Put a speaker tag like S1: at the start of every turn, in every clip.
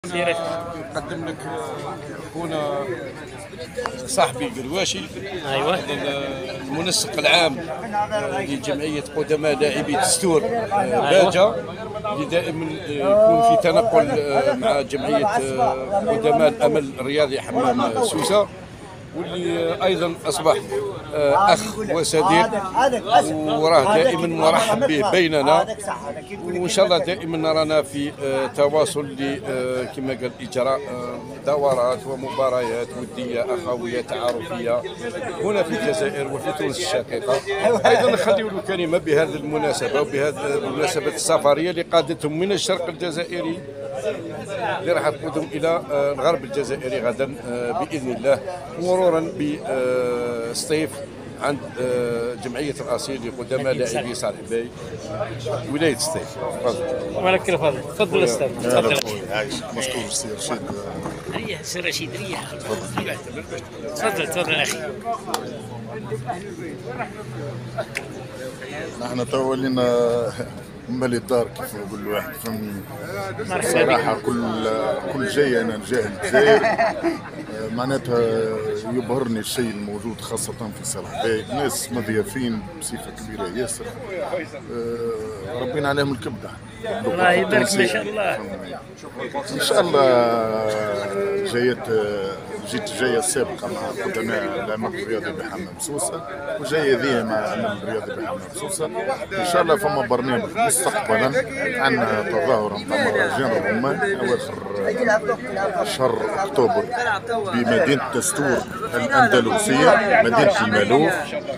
S1: نقدم لك خونا صاحبي قرواشي.
S2: ايوه.
S1: المنسق العام لجمعيه قدماء لاعبي الدستور باجه، اللي دائما يكون في تنقل مع جمعيه قدماء الامل الرياضي حمام سوسه، واللي ايضا اصبح اخ وصديق، وراه دائما مرحب به بيننا، وان شاء الله دائما نرانا في تواصل كما قال اجراء دورات ومباريات وديه اخويه تعارفيه هنا في الجزائر وفي تونس الشقيقه. ايضا نخلي له كلمه بهذه المناسبه وبهذه المناسبه السفريه اللي قادتهم من الشرق الجزائري اللي راح تقودهم الى الغرب الجزائري غدا باذن الله، مرورا بالصيف عند جمعيه الاصيل لقدماء لاعبي صالح باي ولايه الصيف.
S2: بارك الله فضلك. تفضل استاذ. تفضل.
S3: عايش مشكور سي رشيد.
S2: ريح سي رشيد ريح. تفضل تفضل اخي.
S3: نحن تو ولينا مالي الدار كيف نقول الواحد، فهمني. صراحة كل جاي أنا نجاه الجزائر معناتها يبهرني الشيء الموجود خاصة في صالح باي، ناس مضيافين بصفة كبيرة ياسر، ربنا عليهم الكبدة.
S2: الله يبارك ما شاء الله.
S3: إن شاء الله جيت جاية سابقة مع قدماء العمل الرياضي بحمام سوسة، وجاية ذي مع العمل الرياضي بحمام سوسة. إن شاء الله فما برنامج مستقبلا، عندنا تظاهرة نتاع مهرجان الرمان أواخر شهر أكتوبر بمدينة دستور الأندلسية، مدينة المالوف.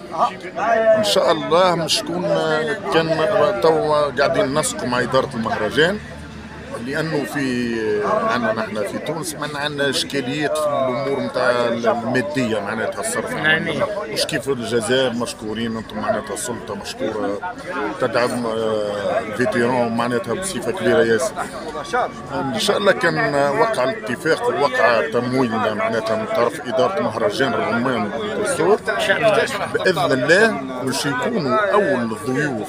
S3: إن شاء الله مش تكون كان توا قاعدين نسقوا مع إدارة المهرجان، لانه في عندنا نحن في تونس عندنا اشكاليات في الامور نتاع الماديه، معناتها الصرف مش كيف الجزائر. مشكورين انتم، معناتها السلطه مشكوره تدعم الفيتيران معناتها بصفه كبيره ياسر. ان شاء الله كان وقع الاتفاق ووقع تمويل معناتها من طرف اداره مهرجان الرمان والدستور، باذن الله باش يكونوا اول ضيوف،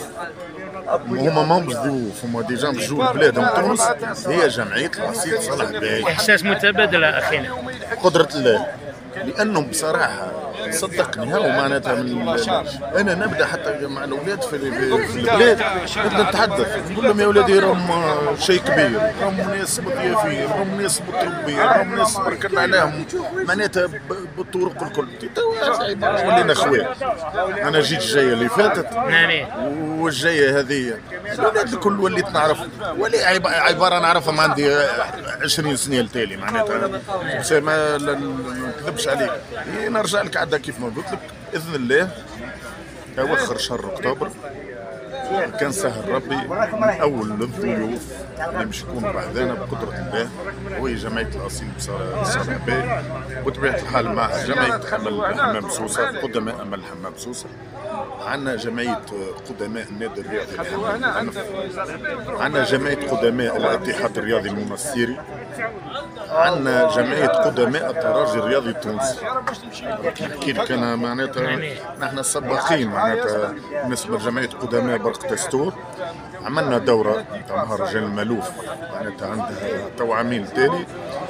S3: هما مش ضيوف، هما ديجا بجوا لبلادهم تونس، هي جمعية الأصيل صالح باي.
S2: إحساس متبادل أخينا.
S3: قدرة الله، لأنهم بصراحة صدقني هاو معناتها أنا نبدأ حتى مع الأولاد في البلاد، نبدأ نتحدث نقول لهم يا ولادي راهم شيء كبير، راهم ناس مضيافين، راهم ناس متربيين، راهم ناس بارك الله عليهم معناتها بالطرق الكل. ولينا خوات. أنا جيت الجاية اللي فاتت والجاية هذه الأولاد الكل وليت نعرف، ولي عبارة نعرفهم عندي 20 سنة التالي معناتها، ما نكذبش عليك. نرجع لك عاد كيف ما قلت لك، باذن الله اواخر شهر اكتوبر كان سهل ربي من اول الضيوف اللي باش يكونوا بعدنا بقدره الله وهي جمعيه الاصيل صالح باي، وبطبيعه الحال معها جمعيه امل حمام سوسه، قدماء امل حمام سوسه، عندنا جمعيه قدماء النادي الرياضي العنف، عندنا جمعيه قدماء الاتحاد الرياضي المنصيري، عندنا جمعيه قدماء الترجي الرياضي التونسي. نحكي لك انا معناتها نحن سباقين معناتها بالنسبه لجمعيه قدماء برق دستور. عملنا دوره نتاع مهرجان المالوف معناتها عندها تو عامين تالي،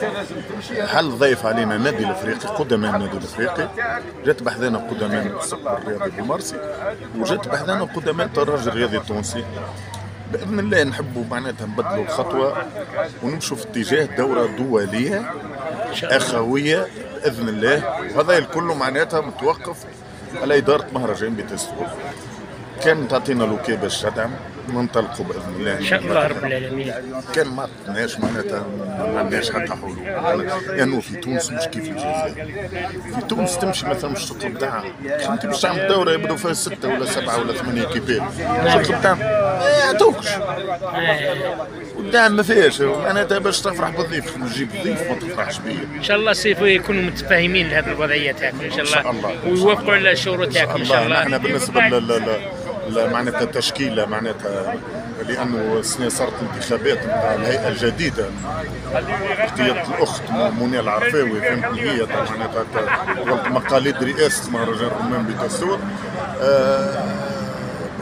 S3: حل ضيف علينا النادي الافريقي، قدماء النادي الافريقي، جات بحذانا قدماء المستقبل الرياضي بالمرسي، وجات بحذانا قدماء الترجي الرياضي التونسي. باذن الله نحبوا معناتها نبدلوا الخطوه ونمشوا في اتجاه دوره دوليه اخويه باذن الله، وهذا الكل معناتها متوقف على اداره مهرجان بتستور. كان تعطينا لوكي باش تدعم، ننطلقوا باذن الله
S2: ان شاء الله رب العالمين.
S3: كان ما عطناش معناتها ما عندناش حتى حلول، لانه في تونس مش كيف الجزائر. في تونس تمشي مثلا الشغل بتاعها، انت باش تعمل دوره يبدو فيها 6 ولا 7 ولا 8 كيبات، الشغل بتاعهم ما يعطوكش، والدعم ما فيهاش معناتها باش تفرح بالضيف وتجيب ضيف ما تفرحش بيه.
S2: ان شاء الله سيفو يكونوا متفاهمين لهذه الوضعيه تاعكم ان شاء الله، ويوافقوا على الشروط تاعكم ان شاء الله.
S3: احنا بالنسبه معناتها التشكيله معناتها، لانه السنه صارت انتخابات نتاع الهيئه الجديده بقياده الاخت منى العرفاوي، فهمتني، هي معناتها مقاليد رئاسه مهرجان الرمان بتستور.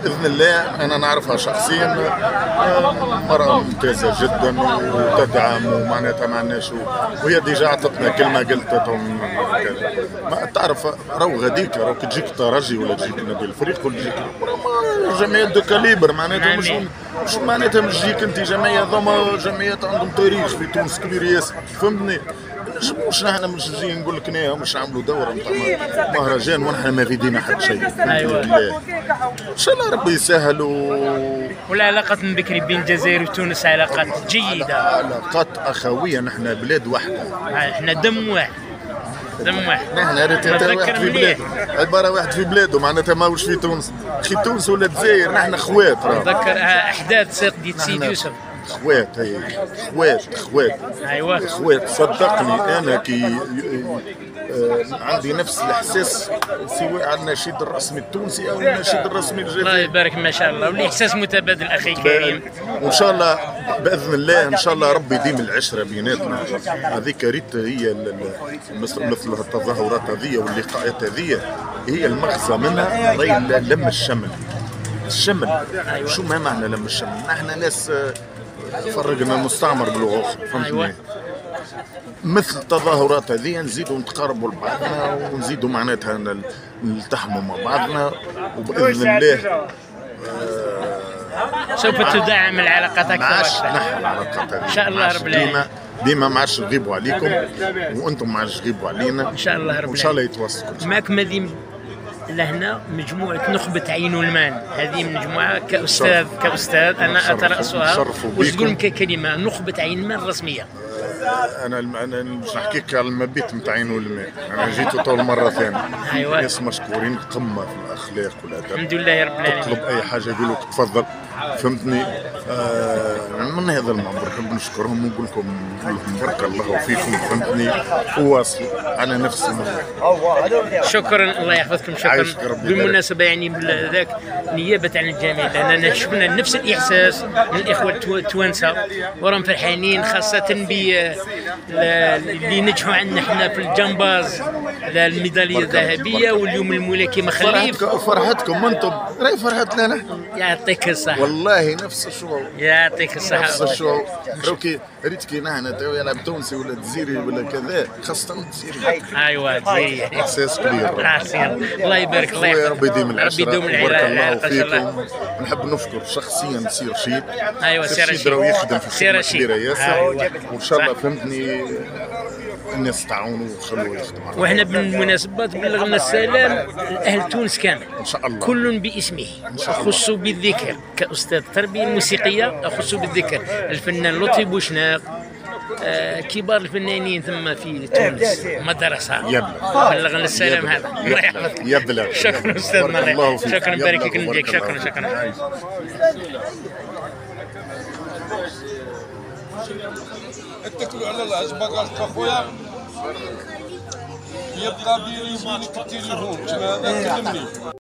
S3: باذن الله انا نعرفها شخصيا، مرأة ممتازة جدا وتدعم ومعناتها ما عندناش، وهي ديجا عطتنا كلمة قلتهم ما تعرف راهو غاديك راهو كي تجيك ترجي ولا تجيك نادي الفريق ولا تجيك جمعيات دو كاليبر، معناتها مش معناتها مش تجيك انت جمعية ضم جمعيات عندهم تاريخ في تونس كبير ياسر، فهمتني؟ مش نحن مش جايين نقول لك مش عملوا دوره نتاع مهرجان ونحن ما في ايدينا حتى شيء.
S2: ايوه
S3: ان شاء الله ربي يسهل.
S2: والعلاقات من بكري بين الجزائر وتونس علاقات جيده،
S3: علاقات اخويه، نحن بلاد واحده،
S2: احنا دم واحد دم واحد.
S3: نحن واحد في بلاده، عباره واحد في بلاده، معناتها ماهوش في تونس، اخي تونس ولا الجزائر نحن خوات.
S2: نتذكر احداث ساقدة سيد يوسف،
S3: خوات هي خوات
S2: ايوه
S3: خوات. صدقني انا كي عندي نفس الاحساس سواء على النشيد الرسمي التونسي او النشيد الرسمي الجزائري.
S2: الله يبارك ما شاء الله، والاحساس متبادل اخي كريم.
S3: وان شاء الله باذن الله ان شاء الله ربي يديم العشره بيناتنا. هذيك ريت هي مثل التظاهرات هذه واللقاءات هذه هي المغزى منها راهي لم الشمل.
S2: أيوة.
S3: شو ما معنى لم الشمل؟ نحن ناس فرقنا المستعمر باللغه اخرى، فهمتني؟
S2: أيوة.
S3: مثل التظاهرات هذه نزيدوا نتقاربوا لبعضنا ونزيدوا معناتها نلتحموا مع بعضنا، وباذن الله
S2: سوف تدعم العلاقات اكثر
S3: واكثر. نحن العلاقات
S2: ان شاء الله رب العالمين.
S3: ديما ما عادش نغيبوا عليكم وانتم ما عادش تغيبوا علينا
S2: ان شاء الله رب العالمين.
S3: وان شاء الله يتواصلوا
S2: معكم. هذه لهنا مجموعة نخبة عين والمان، هذه مجموعة كأستاذ أنا أترأسها. واش تقول لهم ككلمة نخبة عين المال الرسمية؟
S3: أنا مش نحكيك على المبيت نتاع عين والماء، أنا جيت طول مرة ثانية.
S2: أيوة.
S3: ناس مشكورين قمة في الأخلاق والأدب.
S2: الحمد لله يا رب العالمين.
S3: تطلب أي حاجة يقولوا لك تفضل، فهمتني؟ من هذا المنبر نحب نشكرهم ونقول لكم بارك الله فيكم، فهمتني؟ وواصلوا على نفس المنهج.
S2: شكرا، الله يحفظكم. شكرا. بالمناسبة يعني ذاك نيابة عن الجميع، لأننا شفنا نفس الإحساس من الإخوة التوانسة وراهم فرحانين، خاصة اللي نجحوا عندنا احنا في الجمباز الميدالية الذهبية، واليوم الملاكمة خليف.
S3: فرحتكم انتم راهي فرحتنا نحن.
S2: يعطيك الصحة.
S3: والله نفس الشعور.
S2: يعطيك الصحة.
S3: نفس الشعور. روكي ريت كي نحن تو يلعب تونسي ولا جزيري ولا كذا، خاصة الجزيري.
S2: ايوه جزيري.
S3: احساس كبير.
S2: الله يبارك. الله يحفظك.
S3: ربي يديم العشرة.
S2: ربي يدوم
S3: بارك الله
S2: فيكم.
S3: نحب نشكر شخصيا سي رشيد.
S2: ايوه سي رشيد
S3: راهو يخدم في خدمة كبيرة ياسر.
S2: أيوة.
S3: وان شاء الله فهمتني الناس تعاونوا وخلوه يخدم.
S2: واحنا بالمناسبات بلغنا السلام لاهل تونس كامل
S3: ان شاء الله،
S2: كل باسمه. اخص بالذكر كاستاذ تربيه موسيقيه، اخص بالذكر الفنان لطفي بوشناق، كبار الفنانين ثم في تونس مدرسه. بلغنا السلام هذا. الله يحفظك.
S3: يبلغ.
S2: شكرا استاذنا. شكرا بارك فيك نديك. شكرا.
S1: اتكلوا على الله. عجبك اخويا؟ يبقى بيني وبينك التليفون كما كلمني.